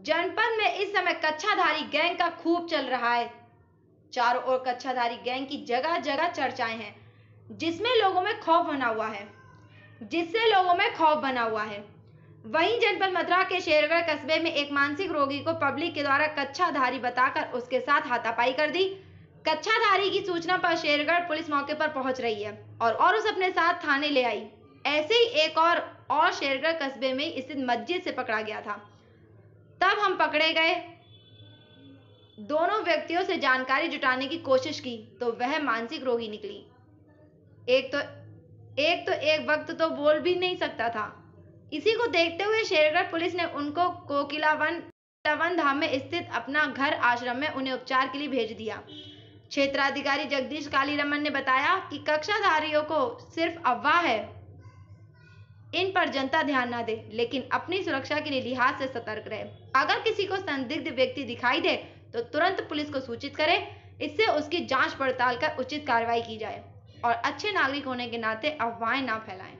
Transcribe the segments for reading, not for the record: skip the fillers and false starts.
जनपद में इस समय कच्छाधारी गैंग का खूब चल रहा है। चारों ओर कच्छाधारी गैंग की जगह जगह चर्चाएं हैं, जिससे लोगों में खौफ बना हुआ है। वहीं जनपद मथुरा के शेरगढ़ कस्बे में एक मानसिक रोगी को पब्लिक के द्वारा कच्छाधारी बताकर उसके साथ हाथापाई कर दी। कच्छाधारी की सूचना पर शेरगढ़ पुलिस मौके पर पहुंच रही है और उसे अपने साथ थाने ले आई। ऐसे ही एक और शेरगढ़ कस्बे में स्थित मस्जिद से पकड़ा गया था। तब हम पकड़े गए, दोनों व्यक्तियों से जानकारी जुटाने की कोशिश की तो वह मानसिक रोगी निकली। एक वक्त तो बोल भी नहीं सकता था। इसी को देखते हुए शेरगढ़ पुलिस ने उनको कोकिलावन धाम में स्थित अपना घर आश्रम में उन्हें उपचार के लिए भेज दिया। क्षेत्राधिकारी जगदीश कालीरमन ने बताया कि कक्षाधारियों को सिर्फ अफवाह है, इन पर जनता ध्यान न दे, लेकिन अपनी सुरक्षा के लिए लिहाज से सतर्क रहे। अगर किसी को संदिग्ध व्यक्ति दिखाई दे तो तुरंत पुलिस को सूचित करे, इससे उसकी जांच पड़ताल कर उचित कार्रवाई की जाए और अच्छे नागरिक होने के नाते अफवाहें ना फैलाएं।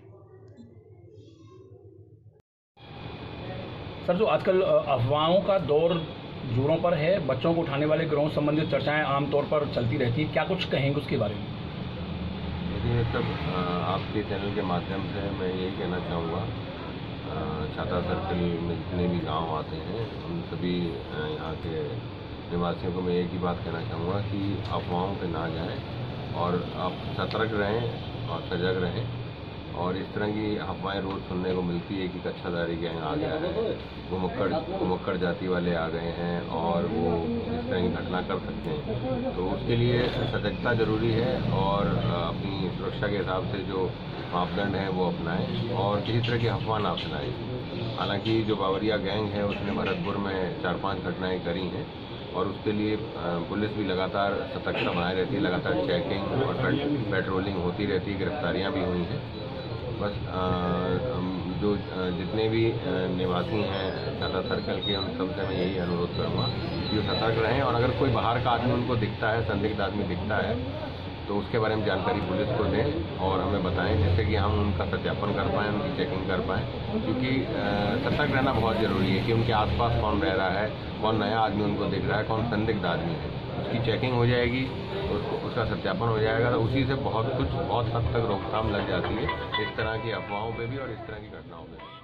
सर, जो आजकल अफवाहों का दौर जोरों पर है, बच्चों को उठाने वाले गिरोह संबंधित चर्चाएं आमतौर पर चलती रहती है, क्या कुछ कहेंगे उसके बारे में? देखिए, सब आपके चैनल के माध्यम से मैं यही कहना चाहूँगा, छाता सर्कल में जितने भी गांव आते हैं उन सभी यहाँ के निवासियों को मैं एक ही बात कहना चाहूँगा कि अफवाहों पे ना जाएं और आप सतर्क रहें और सजग रहें। और इस तरह की अफवाहें रोज़ सुनने को मिलती है कि कच्छाधारी गैंग आ गया है, घुमक्कड़ जाति वाले आ गए हैं और वो इस तरह की घटना कर सकते हैं। तो उसके लिए सजगता जरूरी है और अपनी सुरक्षा के हिसाब से जो मापदंड हैं वो अपनाएं और किसी तरह की अफवाह ना फैलाएं। हालांकि जो बावरिया गैंग है उसने भरतपुर में 4-5 घटनाएं करी हैं और उसके लिए पुलिस भी लगातार सतर्कता बनाए रहती है, लगातार चेकिंग और पेट्रोलिंग होती रहती है, गिरफ्तारियाँ भी हुई हैं। बस जो जितने भी निवासी हैं छाता सर्कल के, उन सबसे मैं यही अनुरोध करूँगा कि वो सतर्क रहें और अगर कोई बाहर का आदमी उनको दिखता है, संदिग्ध आदमी दिखता है, तो उसके बारे में जानकारी पुलिस को दें और हमें बताएं, जिससे कि हम उनका सत्यापन कर पाएँ, उनकी चेकिंग कर पाएँ। क्योंकि सतर्क रहना बहुत ज़रूरी है कि उनके आसपास कौन रह रहा है, कौन नया आदमी उनको दिख रहा है, कौन संदिग्ध आदमी है, उसकी चेकिंग हो जाएगी, उसका सत्यापन हो जाएगा, तो उसी से बहुत हद तक रोकथाम लग जाती है इस तरह की अफवाहों पे भी और इस तरह की घटनाओं पे भी।